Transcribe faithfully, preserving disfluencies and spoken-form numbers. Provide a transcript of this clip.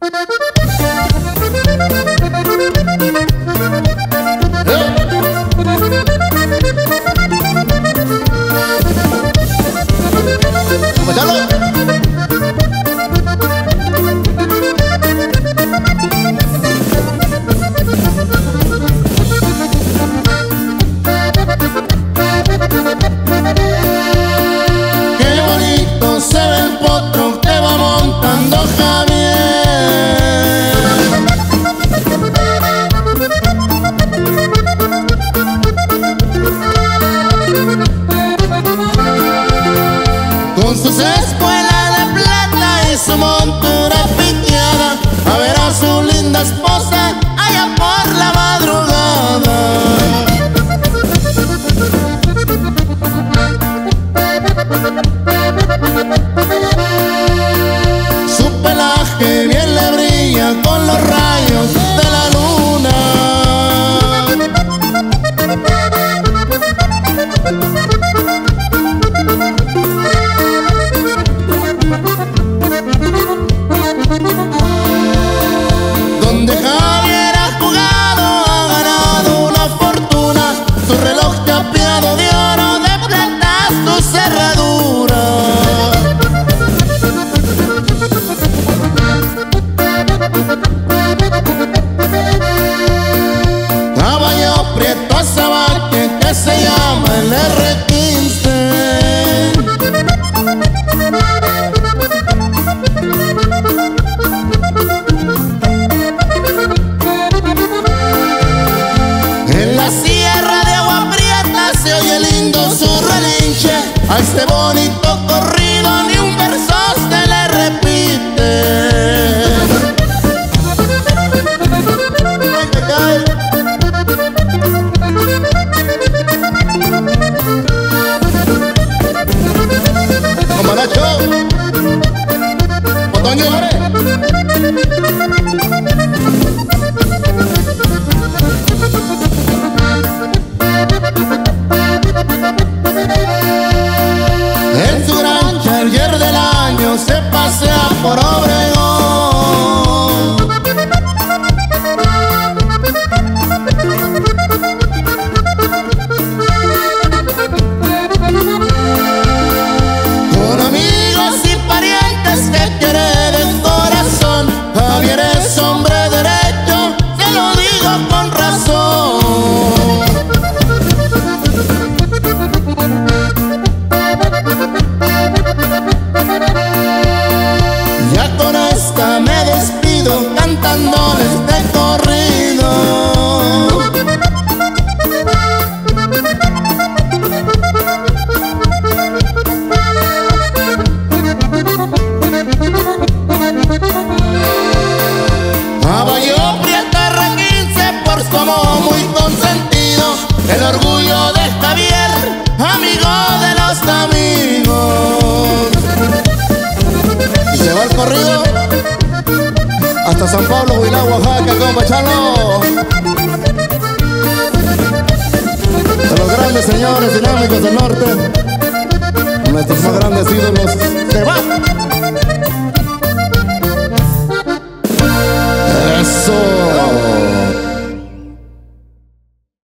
Con sus espuelas de plata y su montura piteada, a ver a su linda esposa allá por la madrugada. Su pelaje bien le brilla con los rayos de la luna. Donde Javier ha jugado, ha ganado una fortuna, su reloj chapeado de oro, de plata su cerradura. Caballo prieto azabache que se llama el R quince. En la sierra de Agua Prieta se oye lindo su relinche, a este bonito corrido ni un verso se le repite. Comaracho, Otoño, en su gran Charger del año se pasea por Obregón. Con amigos y parientes que quiere de corazón, Javier es hombre derecho, se lo digo con razón. Ya con esta me despido cantándoles de corrido. Caballo prieto R quince por su amor muy consentido, el orgullo de Javier, amigo de los amigos. Y se va el corrido hasta San Pablo, Huilá, Oaxaca, compa Chalo. De los grandes señores dinámicos del norte, nuestros más grandes ídolos. ¡Se va! ¡Eso!